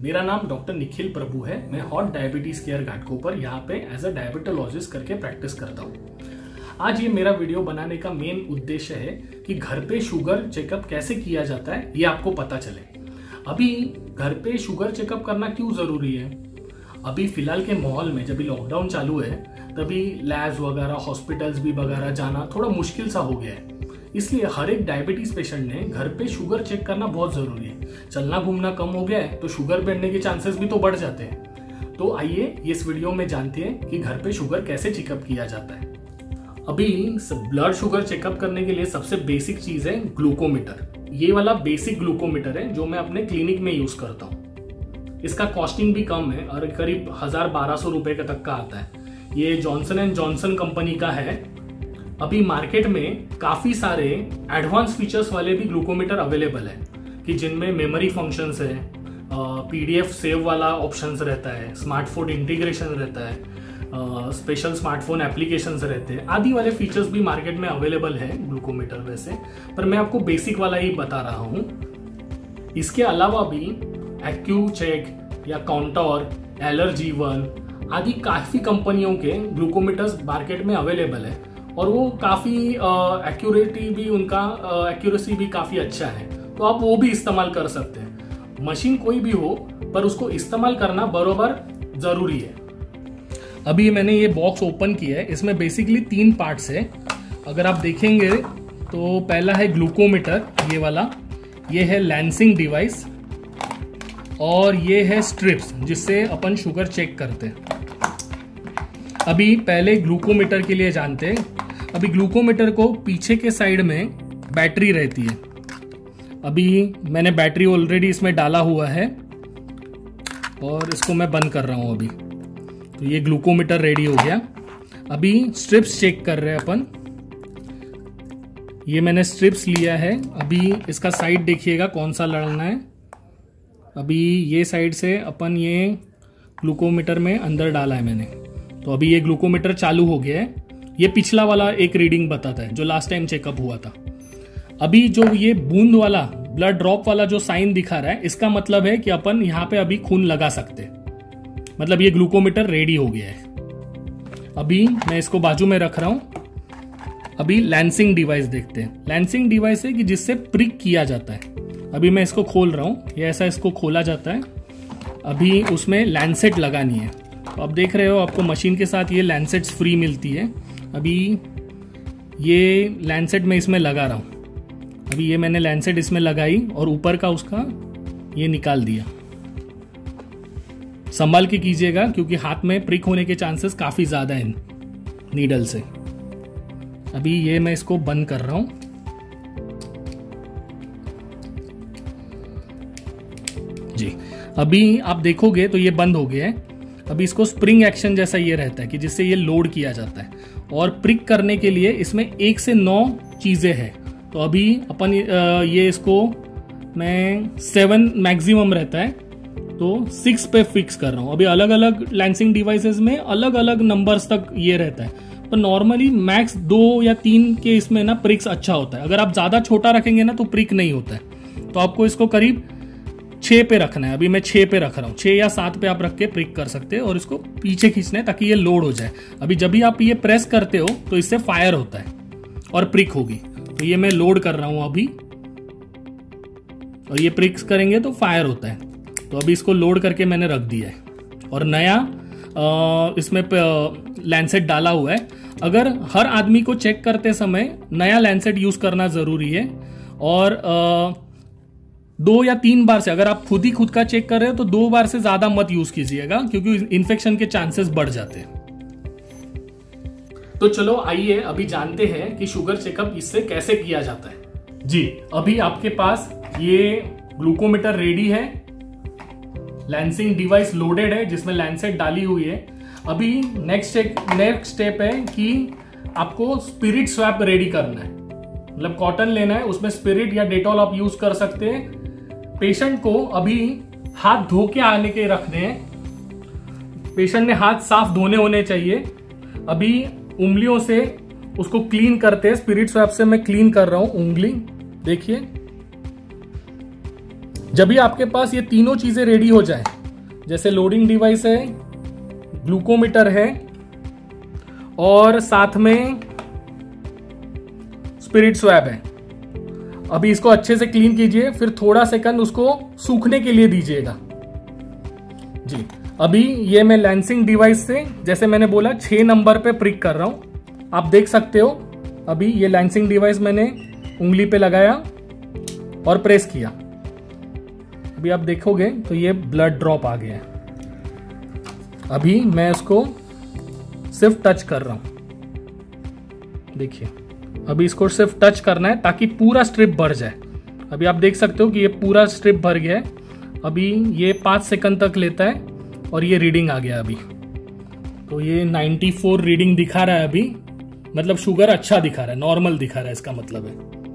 मेरा नाम डॉक्टर निखिल प्रभु है। मैं हॉट डायबिटीज केयर घाटकोपर यहाँ पे एज अ डायबिटोलॉजिस्ट करके प्रैक्टिस करता हूँ। आज ये मेरा वीडियो बनाने का मेन उद्देश्य है कि घर पे शुगर चेकअप कैसे किया जाता है ये आपको पता चले। अभी घर पे शुगर चेकअप करना क्यों जरूरी है? अभी फिलहाल के माहौल में जब लॉकडाउन चालू है तभी लैब्स वगैरह हॉस्पिटल्स भी वगैरह जाना थोड़ा मुश्किल सा हो गया है। इसलिए हर एक डायबिटीज पेशेंट ने घर पे शुगर चेक करना बहुत जरूरी है। चलना घूमना कम हो गया है तो शुगर बढ़ने के चांसेस भी तो बढ़ जाते हैं। तो आइए इस वीडियो में जानते हैं कि घर पे शुगर कैसे चेकअप किया जाता है। अभी ब्लड शुगर चेकअप करने के लिए सबसे बेसिक चीज है ग्लूकोमीटर। ये वाला बेसिक ग्लूकोमीटर है जो मैं अपने क्लिनिक में यूज करता हूँ। इसका कॉस्टिंग भी कम है और करीब 1000-1200 रुपए तक का आता है। ये जॉनसन एंड जॉनसन कंपनी का है। अभी मार्केट में काफी सारे एडवांस फीचर्स वाले भी ग्लूकोमीटर अवेलेबल है कि जिनमें मेमोरी फंक्शंस है, पीडीएफ सेव वाला ऑप्शंस रहता है, स्मार्टफोन इंटीग्रेशन रहता है, स्पेशल स्मार्टफोन एप्लीकेशंस रहते हैं, आदि वाले फीचर्स भी मार्केट में अवेलेबल है ग्लूकोमीटर वैसे। पर मैं आपको बेसिक वाला ही बता रहा हूँ। इसके अलावा भी एक्यू चेक या काउंटर, एलर्जी1 आदि काफी कंपनियों के ग्लूकोमीटर्स मार्केट में अवेलेबल है और वो काफी एक्यूरेटी भी उनका एक्यूरेसी भी काफी अच्छा है। तो आप वो भी इस्तेमाल कर सकते हैं। मशीन कोई भी हो पर उसको इस्तेमाल करना बराबर जरूरी है। अभी मैंने ये बॉक्स ओपन किया है। इसमें बेसिकली 3 पार्ट्स है। अगर आप देखेंगे तो पहला है ग्लूकोमीटर, ये वाला, ये है लैंसिंग डिवाइस और ये है स्ट्रिप्स जिससे अपन शुगर चेक करते हैं। अभी पहले ग्लूकोमीटर के लिए जानते हैं। अभी ग्लूकोमीटर को पीछे के साइड में बैटरी रहती है। अभी मैंने बैटरी ऑलरेडी इसमें डाला हुआ है और इसको मैं बंद कर रहा हूं अभी। तो ये ग्लूकोमीटर रेडी हो गया। अभी स्ट्रिप्स चेक कर रहे हैं अपन। ये मैंने स्ट्रिप्स लिया है। अभी इसका साइड देखिएगा कौन सा लड़ना है। अभी ये साइड से अपन ये ग्लूकोमीटर में अंदर डाला है मैंने। तो अभी ये ग्लूकोमीटर चालू हो गया है। ये पिछला वाला एक रीडिंग बताता है जो लास्ट टाइम चेकअप हुआ था। अभी जो ये बूंद वाला ब्लड ड्रॉप वाला जो साइन दिखा रहा है इसका मतलब है कि अपन यहाँ पे अभी खून लगा सकते हैं। मतलब ये ग्लूकोमीटर रेडी हो गया है। अभी मैं इसको बाजू में रख रहा हूं। अभी लैंसिंग डिवाइस देखते हैं। लैंसिंग डिवाइस है कि जिससे प्रिक किया जाता है। अभी मैं इसको खोल रहा हूं। ये ऐसा इसको खोला जाता है। अभी उसमें लैंसेट लगानी है। तो आप देख रहे हो आपको मशीन के साथ ये लैंसेट्स फ्री मिलती है। अभी ये लैंसेट मैं इसमें लगा रहा हूं। अभी ये मैंने लैंसेट इसमें लगाई और ऊपर का उसका ये निकाल दिया। संभाल के कीजिएगा क्योंकि हाथ में प्रिक होने के चांसेस काफी ज्यादा हैं नीडल से। अभी ये मैं इसको बंद कर रहा हूं। जी, अभी आप देखोगे तो ये बंद हो गया है। अभी इसको स्प्रिंग एक्शन जैसा ये रहता है कि जिससे ये लोड किया जाता है और प्रिक करने के लिए इसमें 1 से 9 चीजें हैं। तो अभी अपन ये इसको मैं 7 मैक्सिमम रहता है तो 6 पे फिक्स कर रहा हूं। अभी अलग अलग लैंसिंग डिवाइसेस में अलग अलग नंबर्स तक ये रहता है। तो नॉर्मली मैक्स 2 या 3 के इसमें ना प्रिक्स अच्छा होता है। अगर आप ज्यादा छोटा रखेंगे ना तो प्रिक नहीं होता है। तो आपको इसको करीब 6 पे रखना है। अभी मैं 6 पे रख रहा हूँ। 6 या 7 पे आप रख के प्रिक कर सकते हैं और इसको पीछे खींचना है ताकि ये लोड हो जाए। अभी जब भी आप ये प्रेस करते हो तो इससे फायर होता है और प्रिक होगी। तो ये मैं लोड कर रहा हूं अभी और ये प्रिक्स करेंगे तो फायर होता है। तो अभी इसको लोड करके मैंने रख दिया है और नया इसमें लैंसेट डाला हुआ है। अगर हर आदमी को चेक करते समय नया लैंसेट यूज करना जरूरी है और 2 या 3 बार से, अगर आप खुद का चेक कर रहे हो तो 2 बार से ज्यादा मत यूज कीजिएगा क्योंकि इन्फेक्शन के चांसेस बढ़ जाते हैं। तो चलो आइए अभी जानते हैं कि शुगर चेकअप इससे कैसे किया जाता है। जी, अभी आपके पास ये ग्लूकोमीटर रेडी है। लैंसिंग डिवाइस लोडेड है जिसमें लैंसेट डाली हुई है। अभी नेक्स्ट स्टेप है कि आपको स्पिरिट स्वैप रेडी करना है। मतलब कॉटन लेना है, उसमें स्पिरिट या डेटॉल आप यूज कर सकते हैं। पेशेंट को अभी हाथ धो के आने के रखने हैं। पेशेंट ने हाथ साफ धोने होने चाहिए। अभी उंगलियों से उसको क्लीन करते हैं। स्पिरिट स्वैप से मैं क्लीन कर रहा हूं उंगली, देखिए। जब भी आपके पास ये तीनों चीजें रेडी हो जाए जैसे लोडिंग डिवाइस है, ग्लूकोमीटर है और साथ में स्पिरिट स्वैब है। अभी इसको अच्छे से क्लीन कीजिए, फिर थोड़ा सेकंड उसको सूखने के लिए दीजिएगा जी। अभी ये मैं लेंसिंग डिवाइस से, जैसे मैंने बोला, 6 नंबर पे प्रिक कर रहा हूं। आप देख सकते हो अभी ये लेंसिंग डिवाइस मैंने उंगली पे लगाया और प्रेस किया। अभी आप देखोगे तो ये ब्लड ड्रॉप आ गया है। अभी मैं इसको सिर्फ टच कर रहा हूं, देखिए अभी इसको सिर्फ टच करना है ताकि पूरा स्ट्रिप भर जाए। अभी आप देख सकते हो कि ये पूरा स्ट्रिप भर गया है। अभी ये 5 सेकंड तक लेता है और ये रीडिंग आ गया अभी। तो ये 94 रीडिंग दिखा रहा है अभी, मतलब शुगर अच्छा दिखा रहा है, नॉर्मल दिखा रहा है इसका मतलब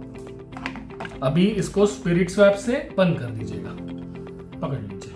है। अभी इसको स्पिरिट स्वैप से बंद कर दीजिएगा, पकड़ लीजिए।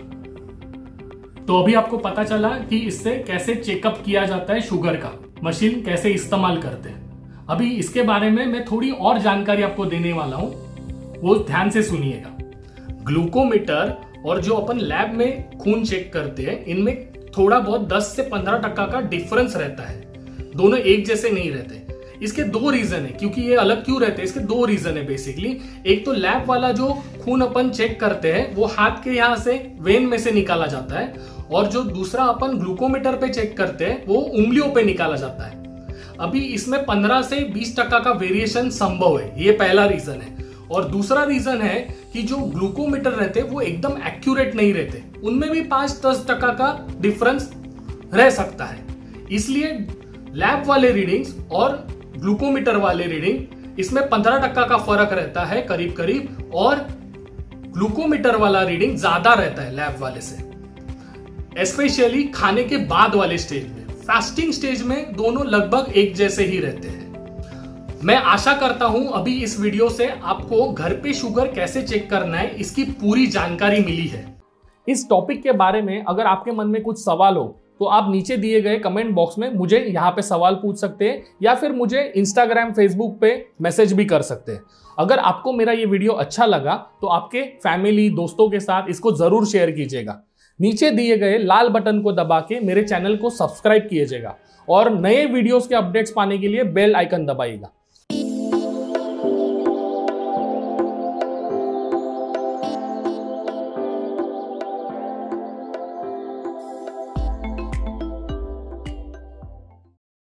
तो अभी आपको पता चला कि इससे कैसे चेकअप किया जाता है शुगर का, मशीन कैसे इस्तेमाल करते हैं। अभी इसके बारे में मैं थोड़ी और जानकारी आपको देने वाला हूं, वो ध्यान से सुनिएगा। ग्लूकोमीटर और जो अपन लैब में खून चेक करते हैं, इनमें थोड़ा बहुत 10 से 15% का डिफरेंस रहता है, दोनों एक जैसे नहीं रहते। इसके 2 रीजन है, क्योंकि ये अलग क्यों रहते हैं, इसके 2 रीजन है बेसिकली। एक तो लैब वाला जो खून अपन चेक करते हैं वो हाथ के यहां से वेन में से निकाला जाता है, और जो दूसरा अपन ग्लूकोमीटर पे चेक करते हैं वो उंगलियों पे निकाला जाता है। अभी इसमें 15 से 20% का वेरिएशन संभव है, ये पहला रीजन है। और दूसरा रीजन है कि जो ग्लूकोमीटर रहते हैं वो एकदम एक्यूरेट नहीं रहते, उनमें भी 5-10% का डिफरेंस रह सकता है। इसलिए लैब वाले रीडिंग्स और ग्लूकोमीटर वाले रीडिंग, इसमें 15% का फर्क रहता है करीब करीब, और ग्लूकोमीटर वाला रीडिंग ज्यादा रहता है लैब वाले से, स्पेशली खाने के बाद वाले स्टेज में। फास्टिंग स्टेज में दोनों लगभग एक जैसे ही रहते हैं। मैं आशा करता हूं अभी इस वीडियो से आपको घर पे शुगर कैसे चेक करना है इसकी पूरी जानकारी मिली है। इस टॉपिक के बारे में अगर आपके मन में कुछ सवाल हो तो आप नीचे दिए गए कमेंट बॉक्स में मुझे यहाँ पे सवाल पूछ सकते हैं, या फिर मुझे इंस्टाग्राम, फेसबुक पे मैसेज भी कर सकते हैं। अगर आपको मेरा ये वीडियो अच्छा लगा तो आपके फैमिली, दोस्तों के साथ इसको जरूर शेयर कीजिएगा। नीचे दिए गए लाल बटन को दबा के मेरे चैनल को सब्सक्राइब कीजिएगा और नए वीडियोस के अपडेट्स पाने के लिए बेल आइकन दबाइएगा।